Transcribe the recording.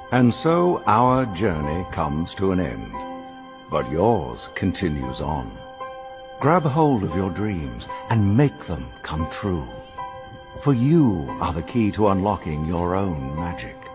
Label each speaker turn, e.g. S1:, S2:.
S1: And so our journey comes to an end, but yours continues on. Grab hold of your dreams and make them come true. For you are the key to unlocking your own magic.